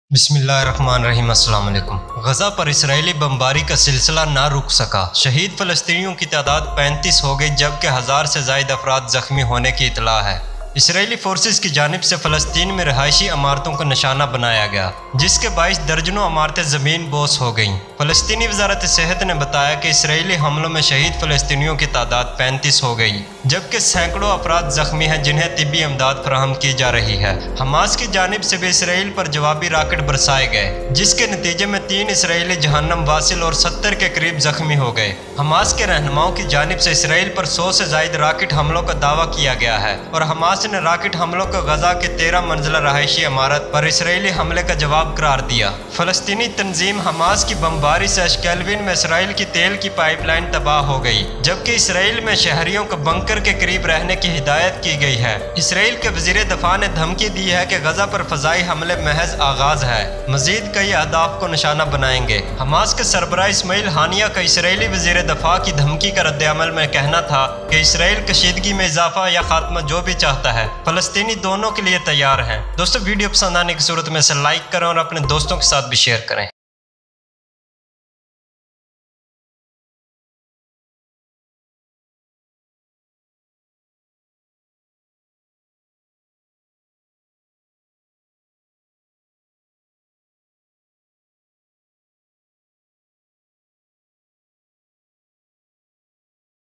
बिस्मिल्लाहिर्रहमानिर्रहीम। अस्सलाम वालेकुम। गज़ा पर इसराइली बमबारी का सिलसिला ना रुक सका। शहीद फ़लस्तीनियों की तादाद 35 हो गई, जबकि 1000 से ज़ायद अफराद ज़ख्मी होने की इतला है। इसराइली फोर्सेस की जानिब से फ़लस्तीन में रहायशी इमारतों को निशाना बनाया गया, जिसके बाइस दर्जनों इमारतें ज़मीन बोस हो गईं। फ़लस्तीनी वज़ारत सेहत ने बताया कि इसराइली हमलों में शहीद फ़लस्तीनियों की तादाद 35 हो गई, जबकि सैकड़ों अफराद ज़ख्मी हैं जिन्हें तिब्बी इमदाद फराहम की जा रही है। हमास की जानिब से भी इसराइल पर जवाबी राकेट बरसाए गए, जिसके नतीजे में 3 इसराइली जहन्नम वासिल और 70 के करीब ज़ख्मी हो गए। हमास के रहनुमाओं की जानिब से इसराइल पर 100 से ज़ायद राकेट हमलों का दावा किया गया है और हमास ने राकेट हमलों को गजा के 13 मंजिला रहायशी इमारत पर इसराइली हमले का जवाब करार दिया। फ़लस्तीनी तंजीम हमास की बमबारी से अशकेलविन में इसराइल की तेल की पाइपलाइन तबाह हो गई, जबकि इसराइल में शहरियों को बंकर के करीब रहने की हिदायत की गई है। इसराइल के वज़ीर दफा ने धमकी दी है कि गजा पर फ़ज़ाई हमले महज आगाज है, मजीद कई अहदाफ को निशाना बनाएंगे। हमास के सरबराह इस्माइल हानिया का इसराइली वज़ीर दफा की धमकी का रद्द-ए-अमल में कहना था कि इसराइल कशीदगी में इजाफा या खात्मा जो भी चाहता है, फ़लस्तीनी दोनों के लिए तैयार हैं। दोस्तों, वीडियो पसंद आने की सूरत में इसे लाइक करें और अपने दोस्तों के साथ भी शेयर करें।